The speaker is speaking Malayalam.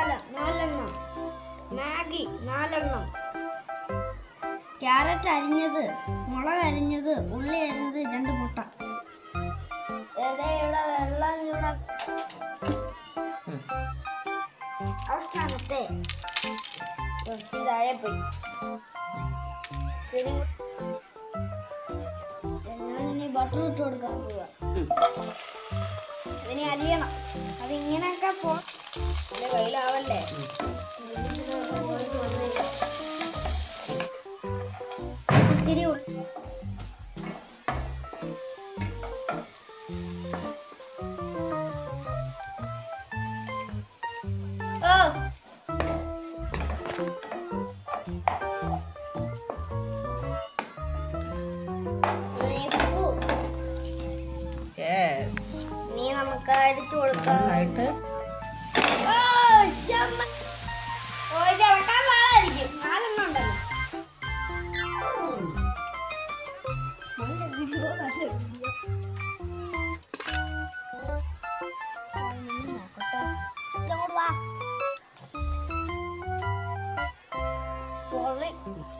മസാല 4 എണ്ണം, മാഗി 4 എണ്ണം, ക്യാരറ്റ് അരിഞ്ഞത്, മുളക് അരിഞ്ഞത്, ഉള്ളി അരിഞ്ഞത്, 2 മുട്ട. ഇവിടെ വെള്ളം അവസാനത്തെ താഴെ പോയി. ഞാനിനി ബട്ടർ ഇട്ട് കൊടുക്കാൻ പോവാ. അതിനെ അരിയണം. അതിങ്ങനെയൊക്കെ എന്റെ കയ്യിലാവല്ലേ. ഇത്തിരി നീ നമുക്ക് അടിച്ചു കൊടുക്കാം. ഇളക്കാൻ പാടായിരിക്കും. 4 എണ്ണം ഉണ്ടല്ലോ. നോക്കട്ടെ.